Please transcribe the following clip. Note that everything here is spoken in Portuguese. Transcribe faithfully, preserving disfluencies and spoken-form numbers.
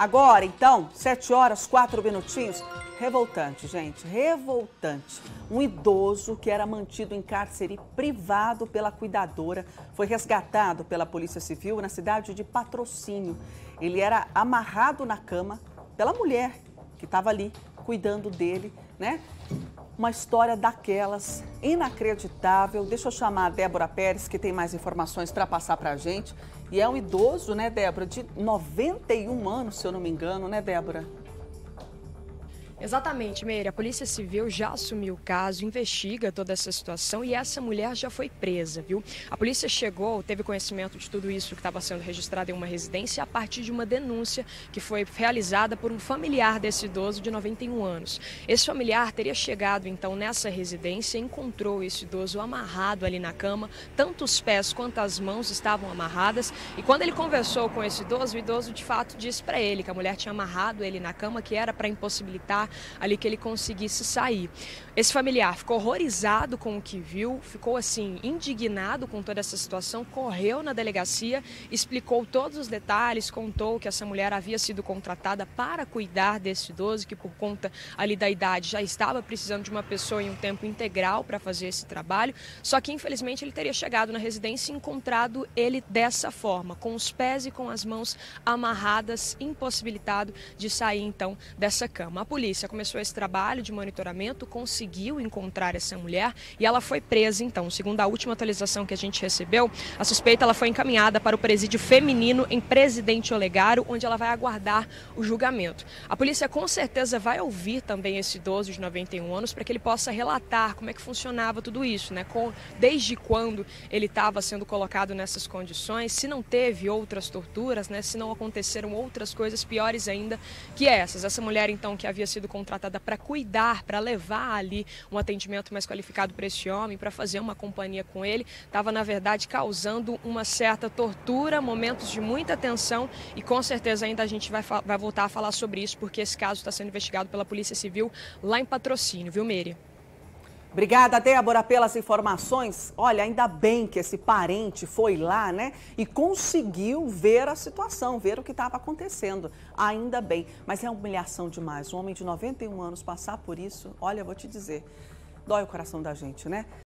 Agora, então, sete horas, quatro minutinhos. Revoltante, gente, revoltante. Um idoso que era mantido em cárcere privado pela cuidadora foi resgatado pela Polícia Civil na cidade de Patrocínio. Ele era amarrado na cama pela mulher que estava ali cuidando dele, né? Uma história daquelas inacreditável. Deixa eu chamar a Débora Pérez, que tem mais informações para passar para a gente. E é um idoso, né, Débora, de noventa e um anos, se eu não me engano, né, Débora? Exatamente, Meire. A Polícia Civil já assumiu o caso, investiga toda essa situação e essa mulher já foi presa, viu? A polícia chegou, teve conhecimento de tudo isso que estava sendo registrado em uma residência a partir de uma denúncia que foi realizada por um familiar desse idoso de noventa e um anos. Esse familiar teria chegado, então, nessa residência e encontrou esse idoso amarrado ali na cama, tanto os pés quanto as mãos estavam amarradas. E quando ele conversou com esse idoso, o idoso de fato disse para ele que a mulher tinha amarrado ele na cama, que era para impossibilitar ali que ele conseguisse sair. Esse familiar ficou horrorizado com o que viu, ficou assim indignado com toda essa situação, correu na delegacia, explicou todos os detalhes, contou que essa mulher havia sido contratada para cuidar desse idoso, que por conta ali da idade já estava precisando de uma pessoa em um tempo integral para fazer esse trabalho, só que infelizmente ele teria chegado na residência e encontrado ele dessa forma, com os pés e com as mãos amarradas, impossibilitado de sair então dessa cama. A polícia começou esse trabalho de monitoramento, conseguiu encontrar essa mulher e ela foi presa então. Segundo a última atualização que a gente recebeu, a suspeita ela foi encaminhada para o presídio feminino em Presidente Olegário, onde ela vai aguardar o julgamento. A polícia com certeza vai ouvir também esse idoso de noventa e um anos para que ele possa relatar como é que funcionava tudo isso, né? Com, desde quando ele estava sendo colocado nessas condições, se não teve outras torturas, né? Se não aconteceram outras coisas piores ainda que essas. Essa mulher então que havia sido contratada para cuidar, para levar ali um atendimento mais qualificado para esse homem, para fazer uma companhia com ele, estava na verdade causando uma certa tortura, momentos de muita tensão e com certeza ainda a gente vai, vai voltar a falar sobre isso porque esse caso está sendo investigado pela Polícia Civil lá em Patrocínio, viu, Meire? Obrigada, Débora, pelas informações. Olha, ainda bem que esse parente foi lá, né, e conseguiu ver a situação, ver o que estava acontecendo. Ainda bem, mas é humilhação demais. Um homem de noventa e um anos passar por isso, olha, eu vou te dizer, dói o coração da gente, né?